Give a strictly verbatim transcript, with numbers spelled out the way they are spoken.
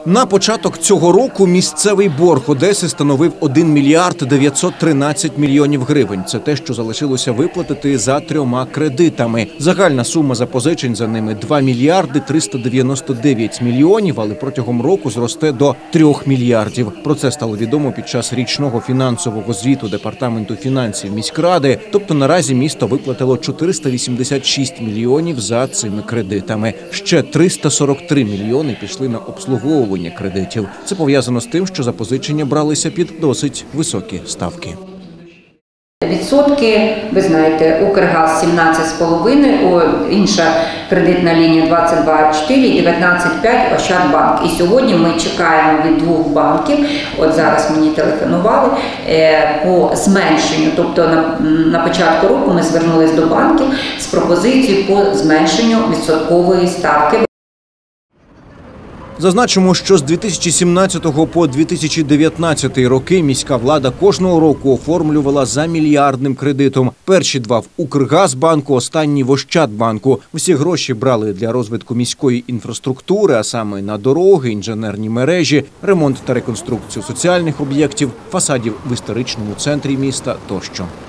На початок цього року місцевий борг Одеси становив один мільярд дев'ятсот тринадцять мільйонів гривень. Це те, що залишилося виплатити за трьома кредитами. Загальна сума запозичень за ними – два мільярди триста дев'яносто дев'ять мільйонів, але протягом року зросте до трьох мільярдів. Про це стало відомо під час річного фінансового звіту Департаменту фінансів міськради. Тобто наразі місто виплатило чотириста вісімдесят шість мільйонів за цими кредитами. Ще триста сорок три мільйони пішли на обслуговування кредитів. Це пов'язано з тим, що запозичення бралися під досить високі ставки. Відсотки, ви знаєте, Укргаз сімнадцять з половиною, інша кредитна лінія двадцять два цілих чотири і дев'ятнадцять цілих п'ять Ощадбанк. І сьогодні ми чекаємо від двох банків, от зараз мені телефонували, по зменшенню. Тобто на, на початку року ми звернулись до банків з пропозицією по зменшенню відсоткової ставки. Зазначимо, що з дві тисячі сімнадцятого по дві тисячі дев'ятнадцятий роки міська влада кожного року оформлювала за мільярдним кредитом. Перші два в Укргазбанку, останні в Ощадбанку. Всі гроші брали для розвитку міської інфраструктури, а саме на дороги, інженерні мережі, ремонт та реконструкцію соціальних об'єктів, фасадів в історичному центрі міста тощо.